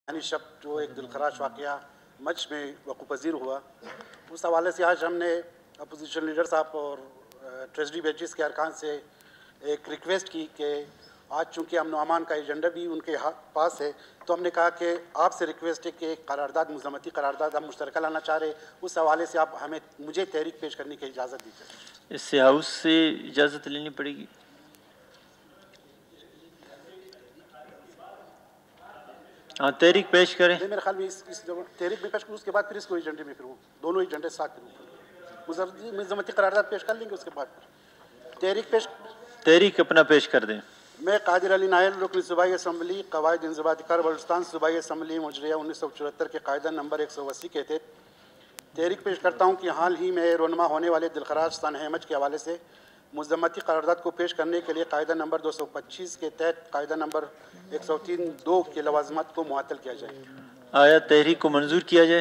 यानी शब जो एक दिलखराश वाक़या मच में वक़ूफ़ पज़ीर हुआ, उस हवाले से आज हमने अपोजिशन लीडर साहब और ट्रेजरी बेंचेस के अरकान से एक रिक्वेस्ट की कि आज चूँकि अमन व अमान का एजेंडा भी उनके पास है, तो हमने कहा कि आपसे रिक्वेस्ट है कि करारदाद मुज़म्मती करारदाद हम मुश्तरका लाना चाह रहे, उस हवाले से आप मुझे तहरीक पेश करने की इजाज़त दीजिए। इससे हाउस से इजाज़त लेनी पड़ेगी। हाँ, तहरीक पेश करें। नहीं, मेरे ख्याल में इस तहरीक में पेश करूँ, उसके बाद फिर इसको एजेंडे में फिर दोनों एजेंडे साथ करूँ, मुज़म्मती करारदाद पेश कर लेंगे, उसके बाद तहरीक अपना पेश कर दें। मैं कादिर अली नायल रुकन सूबाई असम्बली कवायद इंज़िबात-ए-कार बलूचिस्तान सूबाई असम्बली मुजरिया 1974 के कायदा नंबर 180 के तहत तहरीक पेश करता हूँ कि हाल ही में रोनमा होने वाले दिलखराश सानह मच के हवाले से मुज़म्मती करारदाद को पेश करने के लिए कायदा नंबर 225 के तहत कायदा नंबर 103(2) के लवाज़िमात को मुअत्तल किया जाए। आया तहरीक को मंजूर किया जाए।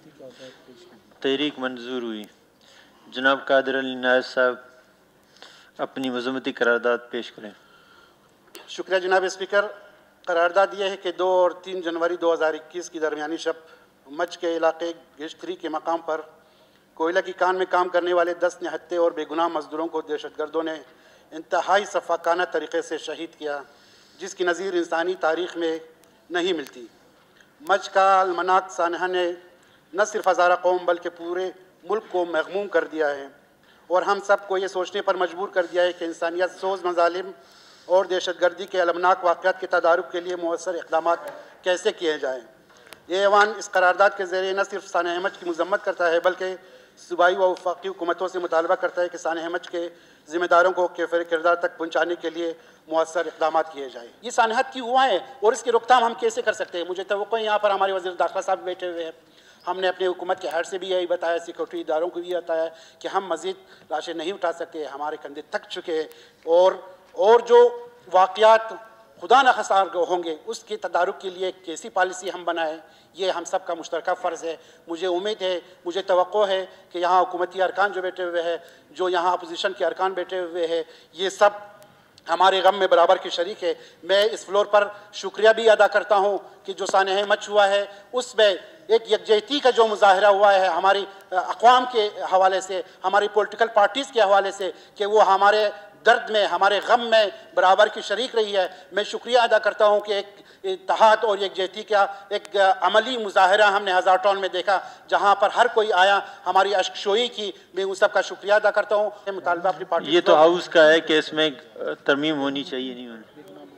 तहरीक मंजूर हुई। जनाब कादिर अली नायल साहब अपनी मुज़म्मती करारदाद पेश करें। शुक्रिया जनाब स्पीकर। करारदाद यह है कि 2 और 3 जनवरी 2021 की दरमियानी शब मच के इलाके गेश्तरी के मकाम पर कोयला की कान में काम करने वाले 10 निहत्ते और बेगुनाह मजदूरों को दहशतगर्दों ने इंतहाई सफ़ाकाना तरीक़े से शहीद किया, जिसकी नज़ीर इंसानी तारीख़ में नहीं मिलती। मच का अलमनाक सानहा ने न सिर्फ हज़ारा कौम बल्कि पूरे मुल्क को मग़मूम कर दिया है और हम सब को ये सोचने पर मजबूर कर दिया है कि इंसानियत सोज़ मज़ालिम और दहशतगर्दी के अलमनाक वाक़यात के तदारुक के लिए मौसर इक़दाम कैसे किए जाएँ। ये ऐवान इस करारदाद के ज़रिए न सिर्फ सानह मच की मज़म्मत करता है बल्कि सूबाई व वफाकी हुकूमतों से मुतालबा करता है कि सानह मच के ज़िम्मेदारों को कैफ़र किरदार तक पहुँचाने के लिए मौसर इक़दाम किए जाए। ये सानहत क्यों हुआ है और इसकी रोकथाम हम कैसे कर सकते हैं? मुझे तवक्को है यहाँ पर हमारे वज़ीर दाखिला साहब बैठे हुए हैं, हमने अपने हुकूमत के हेड से भी यही बताया, सिक्योरिटी इदारों को भी बताया कि हम मज़ीद लाशें नहीं उठा सकते, हमारे कंधे थक चुके हैं और जो वाक़यात खुदा न खसार होंगे उसके तदारुक के लिए कैसी पॉलिसी हम बनाएं, ये हम सब का मुश्तरका फ़र्ज़ है। मुझे उम्मीद है, मुझे तवक्को है कि यहाँ हुकूमती अरकान जो बैठे हुए हैं, जो यहाँ अपोजिशन के अरकान बैठे हुए हैं, ये सब हमारे गम में बराबर के शरीक है। मैं इस फ्लोर पर शुक्रिया भी अदा करता हूँ कि जो सानह मच हुआ है उसमें एक यकजहती का जो मुजाहरा हुआ है हमारी अक़वाम के हवाले से, हमारी पॉलिटिकल पार्टीज़ के हवाले से, कि वो हमारे दर्द में, हमारे गम में बराबर की शरीक रही है। मैं शुक्रिया अदा करता हूँ कि एक इत्तेहाद और यकजहती का एक अमली मुजाहरा हमने हज़ार टाउन में देखा, जहाँ पर हर कोई आया, हमारी अश्कशोई की। मैं उन सब का शुक्रिया अदा करता हूँ। मुतालबा अपनी पार्टी ये तो हाउस का है कि इसमें तरमीम होनी चाहिए, नहीं होनी।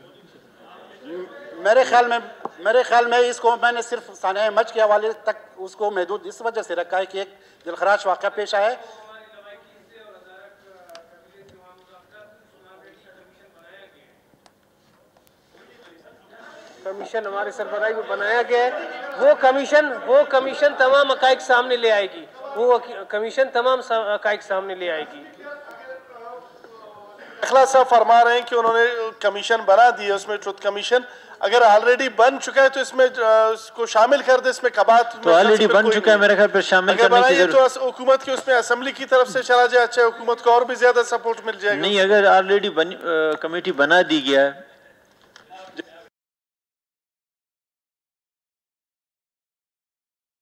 मेरे ख्याल में इसको मैंने सिर्फ सानह मच के हवाले तक उसको महदूद इस वजह से रखा है कि एक दिलखराश वाक़या पेश आया है। कमीशन हमारे सरबराही में बनाया गया है, वो कमीशन तमाम हक़ाइक़ सामने ले आएगी, वो कमीशन तमाम हक़ाइक़ सामने ले आएगी। दाखिला साहब फरमा रहे हैं कि उन्होंने कमीशन बना दी है, उसमें ट्रुथ कमीशन अगर ऑलरेडी बन चुका है तो इसमें इसको शामिल कर दे। इसमें कबात तो ऑलरेडी बन चुका है, मेरे ख्याल पर शामिल करने की जरूरत तो हुकूमत की उसमें असेंबली की तरफ से चला जाए, अच्छा हुकूमत को और भी ज्यादा सपोर्ट मिल जाएगा। नहीं, अगर ऑलरेडी कमेटी बना दी गया है